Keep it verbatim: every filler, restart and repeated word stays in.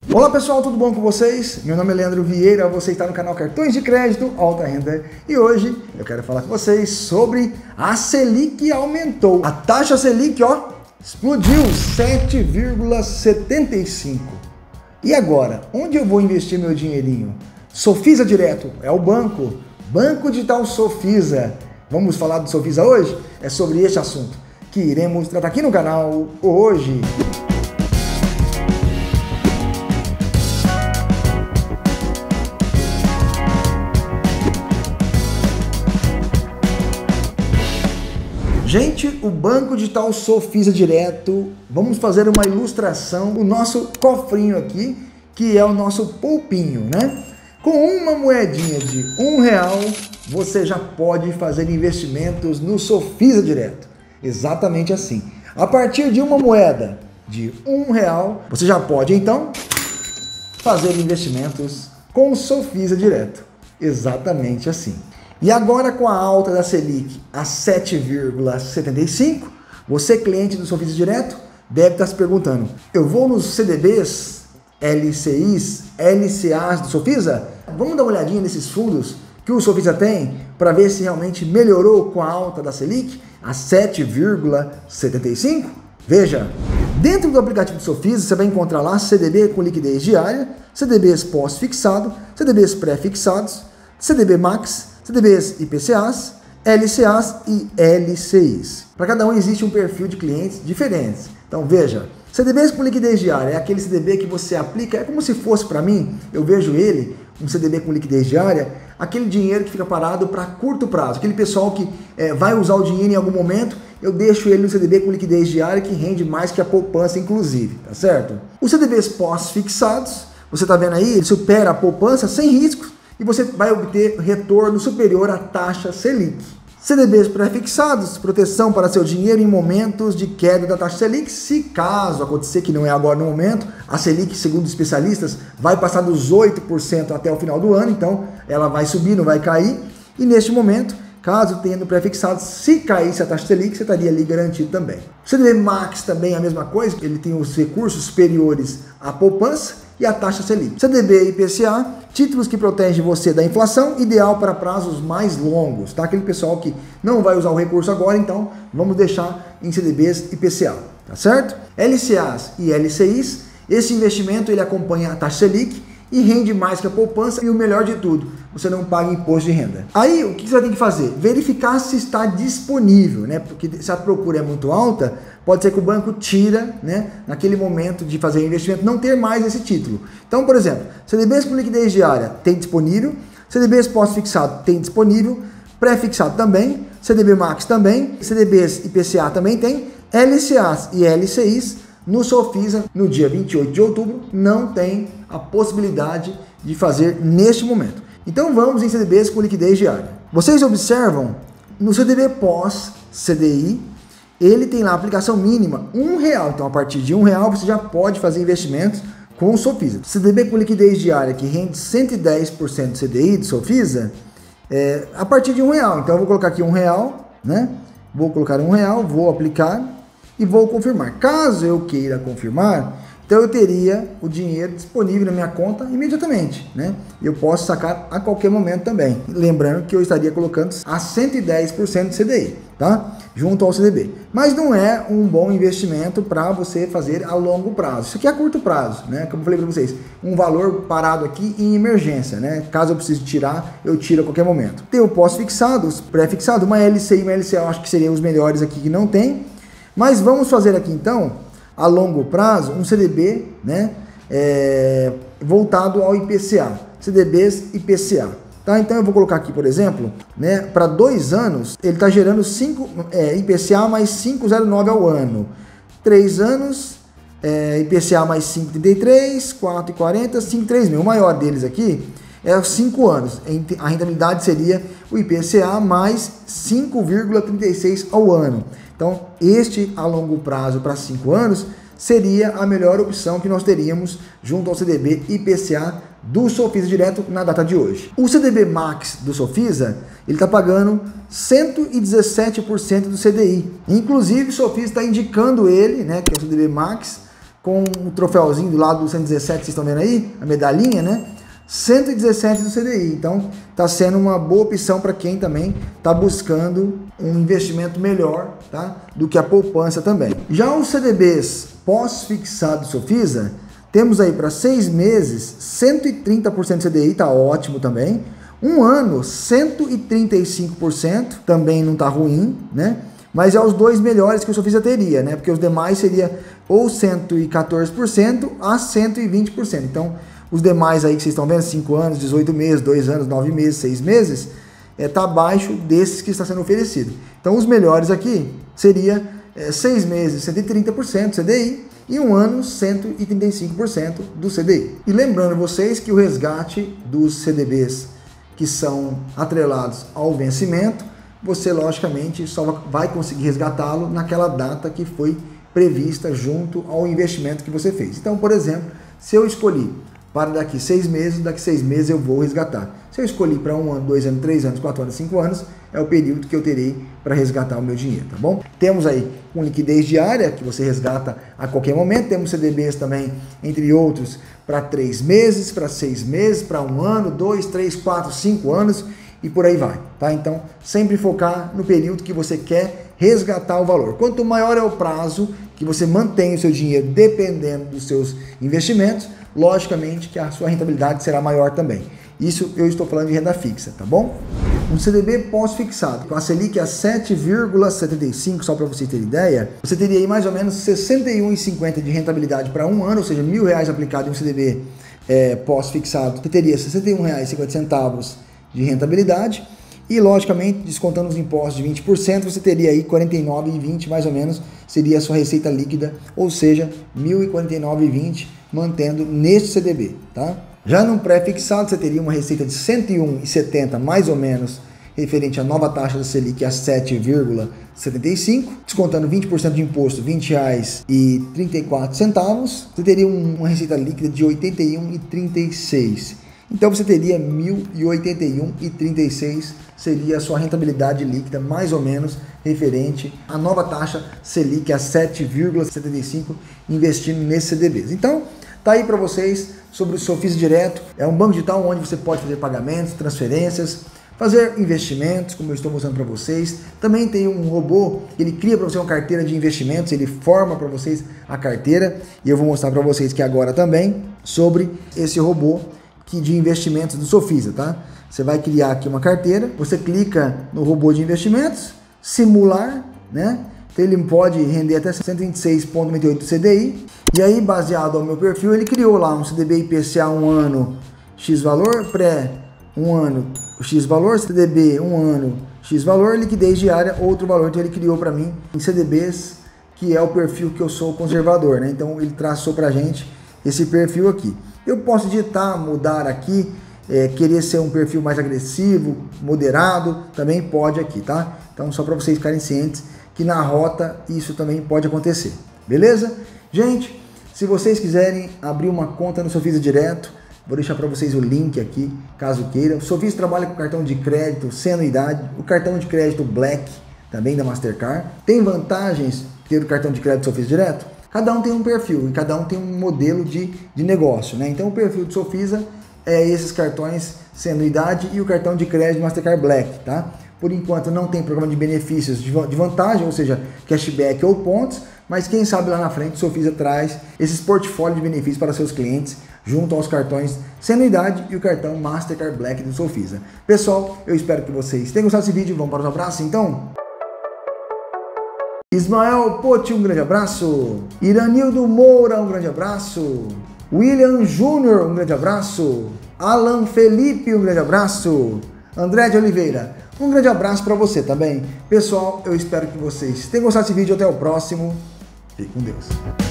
Olá pessoal, tudo bom com vocês? Meu nome é Leandro Vieira, você está no canal Cartões de Crédito Alta Renda e hoje eu quero falar com vocês sobre a Selic aumentou. A taxa Selic, ó, explodiu sete vírgula setenta e cinco. E agora, onde eu vou investir meu dinheirinho? Sofisa Direto é o banco, Banco Digital Sofisa. Vamos falar do Sofisa hoje? É sobre este assunto que iremos tratar aqui no canal hoje. Gente, o Banco Digital Sofisa Direto, vamos fazer uma ilustração do nosso cofrinho aqui, que é o nosso poupinho, né? Com uma moedinha de um real, você já pode fazer investimentos no Sofisa Direto. Exatamente assim. A partir de uma moeda de um real, você já pode, então, fazer investimentos com o Sofisa Direto. Exatamente assim. E agora com a alta da Selic a sete vírgula setenta e cinco, você cliente do Sofisa Direto deve estar se perguntando, eu vou nos C D Bs, L C Is, L C As do Sofisa? Vamos dar uma olhadinha nesses fundos que o Sofisa tem para ver se realmente melhorou com a alta da Selic a sete vírgula setenta e cinco? Veja, dentro do aplicativo do Sofisa você vai encontrar lá C D B com liquidez diária, C D Bs pós-fixado, C D Bs pré-fixados, C D B Max, C D Bs I P C As, L C As e L C Is. Para cada um existe um perfil de clientes diferentes. Então veja, C D Bs com liquidez diária é aquele C D B que você aplica, é como se fosse para mim, eu vejo ele, um C D B com liquidez diária, aquele dinheiro que fica parado para curto prazo, aquele pessoal que é, vai usar o dinheiro em algum momento, eu deixo ele no C D B com liquidez diária que rende mais que a poupança inclusive, tá certo? Os C D Bs pós-fixados, você tá vendo aí, ele supera a poupança sem riscos, e você vai obter retorno superior à taxa Selic. C D Bs pré-fixados, proteção para seu dinheiro em momentos de queda da taxa Selic, se caso acontecer, que não é agora no momento, a Selic, segundo especialistas, vai passar dos oito por cento até o final do ano, então ela vai subir, não vai cair, e neste momento, caso tenha no pré-fixado, se caísse a taxa Selic, você estaria ali garantido também. O C D B Max também é a mesma coisa, ele tem os recursos superiores à poupança, e a taxa Selic. C D B I P C A, títulos que protegem você da inflação, ideal para prazos mais longos, tá? Aquele pessoal que não vai usar o recurso agora, então vamos deixar em C D Bs I P C A, tá certo? L C As e L C Is, esse investimento ele acompanha a taxa Selic e rende mais que a poupança e o melhor de tudo, você não paga imposto de renda. Aí o que você tem que fazer? Verificar se está disponível, né? Porque se a procura é muito alta, pode ser que o banco tira, né, naquele momento de fazer investimento, não ter mais esse título. Então, por exemplo, C D Bs com liquidez diária tem disponível, C D Bs pós-fixado tem disponível, pré-fixado também, C D B Max também, C D Bs I P C A também tem, L C As e L C Is no Sofisa, no dia vinte e oito de outubro, não tem a possibilidade de fazer neste momento. Então vamos em C D Bs com liquidez diária. Vocês observam, no C D B pós-C D I, ele tem lá a aplicação mínima um real. Então a partir de um real você já pode fazer investimentos com o Sofisa. C D B com liquidez diária que rende cento e dez por cento do C D I do Sofisa, é, a partir de um real. Então eu vou colocar aqui um real, né? Vou colocar um real, vou aplicar e vou confirmar. Caso eu queira confirmar, então eu teria o dinheiro disponível na minha conta imediatamente, né? Eu posso sacar a qualquer momento também. Lembrando que eu estaria colocando a cento e dez por cento do C D I, tá? Junto ao C D B. Mas não é um bom investimento para você fazer a longo prazo. Isso aqui é a curto prazo, né? Como eu falei para vocês, um valor parado aqui em emergência, né? Caso eu precise tirar, eu tiro a qualquer momento. Tem o pós-fixado, os pré-fixado, uma L C I e uma L C A, eu acho que seriam os melhores aqui que não tem. Mas vamos fazer aqui então, a longo prazo, um C D B, né, é, voltado ao I P C A, C D Bs I P C A. Tá? Então eu vou colocar aqui, por exemplo, né, para dois anos, ele está gerando cinco, é, I P C A mais cinco vírgula zero nove ao ano. Três anos, é, I P C A mais cinco vírgula trinta e três, quatro vírgula quarenta, cinco vírgula três mil. O maior deles aqui é os cinco anos. A rentabilidade seria o I P C A mais cinco vírgula trinta e seis ao ano. Então, este a longo prazo para cinco anos seria a melhor opção que nós teríamos junto ao C D B I P C A do Sofisa Direto na data de hoje. O C D B Max do Sofisa, ele está pagando cento e dezessete por cento do C D I. Inclusive, o Sofisa está indicando ele, né, que é o C D B Max, com o troféuzinho do lado do cento e dezessete, vocês estão vendo aí? A medalhinha, né? cento e dezessete do C D I, então está sendo uma boa opção para quem também está buscando um investimento melhor, tá? Do que a poupança também. Já os C D Bs pós-fixado Sofisa, temos aí para seis meses, cento e trinta por cento de C D I, tá ótimo também. Um ano, cento e trinta e cinco por cento, também não tá ruim, né? Mas é os dois melhores que o Sofisa teria, né? Porque os demais seria ou cento e quatorze por cento a cento e vinte por cento. Então, os demais aí que vocês estão vendo, cinco anos, dezoito meses, dois anos, nove meses, seis meses, é, tá abaixo desses que está sendo oferecido. Então, os melhores aqui seria é, seis meses, cento e trinta por cento do C D I e um ano, cento e trinta e cinco por cento do C D I. E lembrando vocês que o resgate dos C D Bs que são atrelados ao vencimento, você logicamente só vai conseguir resgatá-lo naquela data que foi prevista junto ao investimento que você fez. Então, por exemplo, se eu escolhi para daqui seis meses, daqui seis meses eu vou resgatar. Se eu escolhi para um ano, dois anos, três anos, quatro anos, cinco anos, é o período que eu terei para resgatar o meu dinheiro, tá bom? Temos aí com liquidez diária, que você resgata a qualquer momento. Temos C D Bs também, entre outros, para três meses, para seis meses, para um ano, dois, três, quatro, cinco anos e por aí vai, tá? Então, sempre focar no período que você quer resgatar o valor. Quanto maior é o prazo que você mantém o seu dinheiro dependendo dos seus investimentos, logicamente que a sua rentabilidade será maior também. Isso eu estou falando de renda fixa, tá bom? Um C D B pós-fixado, com a Selic a sete vírgula setenta e cinco, só para vocês terem ideia, você teria aí mais ou menos sessenta e um vírgula cinquenta de rentabilidade para um ano, ou seja, mil reais aplicado em um C D B é, pós-fixado, você teria sessenta e um reais e cinquenta centavos de rentabilidade e, logicamente, descontando os impostos de vinte por cento, você teria aí quarenta e nove vírgula vinte mais ou menos, seria a sua receita líquida, ou seja, mil e quarenta e nove vírgula vinte mantendo neste C D B, tá? Já no pré-fixado, você teria uma receita de cento e um vírgula setenta mais ou menos, referente à nova taxa da Selic a sete vírgula setenta e cinco, descontando vinte por cento de imposto, vinte reais e trinta e quatro centavos, você teria uma receita líquida de oitenta e um vírgula trinta e seis. Então você teria mil e oitenta e um vírgula trinta e seis, seria a sua rentabilidade líquida, mais ou menos, referente à nova taxa Selic a sete vírgula setenta e cinco, investindo nesses C D Bs. Então, tá aí para vocês sobre o Sofisa Direto. É um banco digital onde você pode fazer pagamentos, transferências, fazer investimentos, como eu estou mostrando para vocês. Também tem um robô, ele cria para você uma carteira de investimentos, ele forma para vocês a carteira, e eu vou mostrar para vocês que agora também sobre esse robô que de investimentos do Sofisa, tá? Você vai criar aqui uma carteira, você clica no robô de investimentos, simular, né? Então ele pode render até cento e vinte e seis vírgula noventa e oito C D I, e aí, baseado ao meu perfil, ele criou lá um C D B I P C A um ano X valor, pré um ano X valor, C D B um ano X valor, liquidez diária outro valor. Então ele criou para mim em C D Bs, que é o perfil que eu sou conservador, né? Então ele traçou pra gente esse perfil aqui. Eu posso digitar, mudar aqui, é, querer ser um perfil mais agressivo, moderado, também pode aqui, tá? Então só para vocês ficarem cientes que na rota isso também pode acontecer, beleza? Gente, se vocês quiserem abrir uma conta no Sofisa Direto, vou deixar para vocês o link aqui, caso queiram. O Sofisa trabalha com cartão de crédito sem anuidade, o cartão de crédito Black, também da Mastercard. Tem vantagens ter o cartão de crédito Sofisa Direto? Cada um tem um perfil e cada um tem um modelo de, de negócio, né? Então o perfil do Sofisa é esses cartões sem anuidade e o cartão de crédito Mastercard Black, tá? Por enquanto não tem programa de benefícios de vantagem, ou seja, cashback ou pontos, mas quem sabe lá na frente o Sofisa traz esses portfólios de benefícios para seus clientes junto aos cartões sem anuidade e o cartão Mastercard Black do Sofisa. Pessoal, eu espero que vocês tenham gostado desse vídeo. Vamos para os abraços então? Ismael Poti, um grande abraço. Iranildo Moura, um grande abraço. William Júnior, um grande abraço. Alan Felipe, um grande abraço. André de Oliveira, um grande abraço para você também. Pessoal, eu espero que vocês tenham gostado desse vídeo. Até o próximo. Fique com Deus.